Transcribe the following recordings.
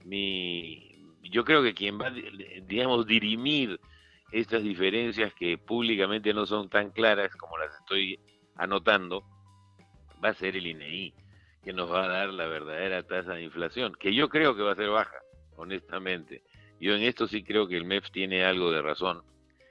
Yo creo que quien va, digamos, dirimir estas diferencias que públicamente no son tan claras como las estoy anotando, va a ser el INEI, que nos va a dar la verdadera tasa de inflación, que yo creo que va a ser baja, honestamente. Yo en esto sí creo que el MEF tiene algo de razón.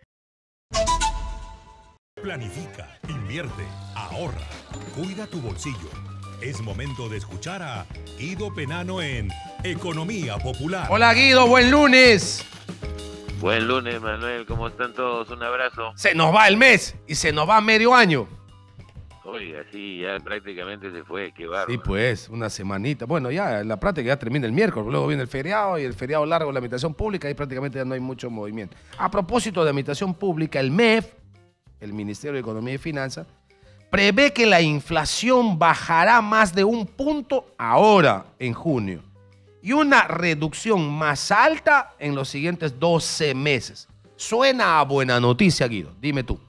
Planifica, invierte, ahorra, cuida tu bolsillo. Es momento de escuchar a Guido Penano en Economía Popular. Hola Guido, buen lunes. Buen lunes, Manuel, ¿cómo están todos? Un abrazo. Se nos va el mes y se nos va medio año. Oiga, sí, ya prácticamente se fue, qué bárbaro. Sí, pues, una semanita. Bueno, ya la práctica ya termina el miércoles, luego viene el feriado y el feriado largo de la administración pública y prácticamente ya no hay mucho movimiento. A propósito de administración pública, el MEF, el Ministerio de Economía y Finanzas, prevé que la inflación bajará más de 1 punto ahora, en junio, y una reducción más alta en los siguientes 12 meses. Suena a buena noticia, Guido. Dime tú.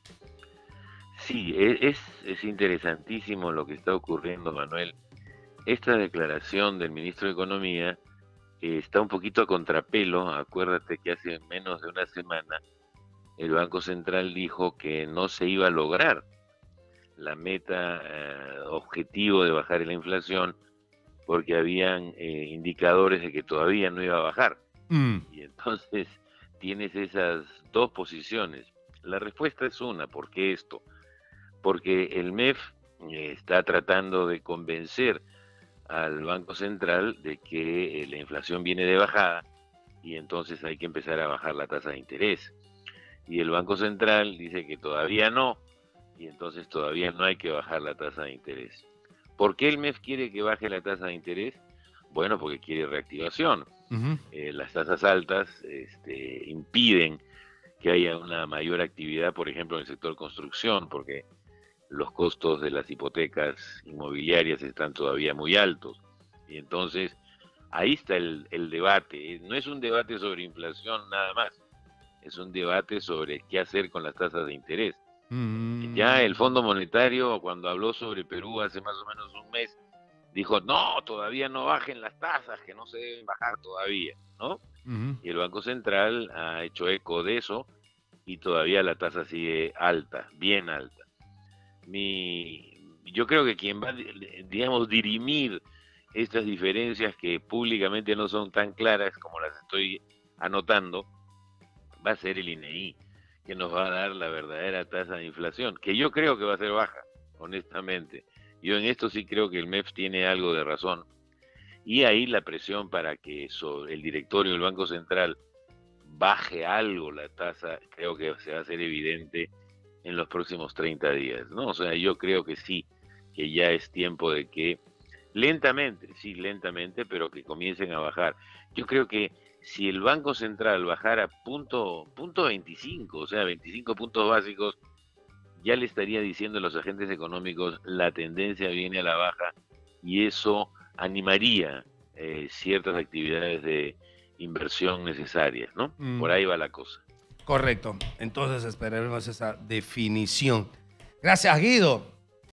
Sí, es interesantísimo lo que está ocurriendo, Manuel. Esta declaración del ministro de Economía está un poquito a contrapelo. Acuérdate que hace menos de una semana el Banco Central dijo que no se iba a lograr la meta objetivo de bajar la inflación porque habían indicadores de que todavía no iba a bajar. Y entonces tienes esas dos posiciones. La respuesta es una, ¿por qué esto? Porque el MEF está tratando de convencer al Banco Central de que la inflación viene de bajada y entonces hay que empezar a bajar la tasa de interés. Y el Banco Central dice que todavía no, y entonces todavía no hay que bajar la tasa de interés. ¿Por qué el MEF quiere que baje la tasa de interés? Bueno, porque quiere reactivación. Las tasas altas impiden que haya una mayor actividad, por ejemplo, en el sector construcción, porque los costos de las hipotecas inmobiliarias están todavía muy altos. Y entonces, ahí está el debate. No es un debate sobre inflación nada más, es un debate sobre qué hacer con las tasas de interés. Ya el Fondo Monetario, cuando habló sobre Perú hace más o menos un mes, dijo, no, todavía no bajen las tasas, que no se deben bajar todavía, ¿no? Y el Banco Central ha hecho eco de eso y todavía la tasa sigue alta, bien alta. Yo creo que quien va, digamos, dirimir estas diferencias que públicamente no son tan claras como las estoy anotando, va a ser el INEI, que nos va a dar la verdadera tasa de inflación, que yo creo que va a ser baja, honestamente. Yo en esto sí creo que el MEF tiene algo de razón. Y ahí la presión para que sobre el directorio del Banco Central baje algo la tasa, creo que se va a hacer evidente en los próximos 30 días, ¿no? O sea, yo creo que sí, que ya es tiempo de que lentamente, sí, lentamente, pero que comiencen a bajar. Yo creo que si el Banco Central bajara punto 25, o sea, 25 puntos básicos, ya le estaría diciendo a los agentes económicos la tendencia viene a la baja y eso animaría ciertas actividades de inversión necesarias, ¿no? Por ahí va la cosa. Correcto. Entonces esperaremos esa definición. Gracias, Guido.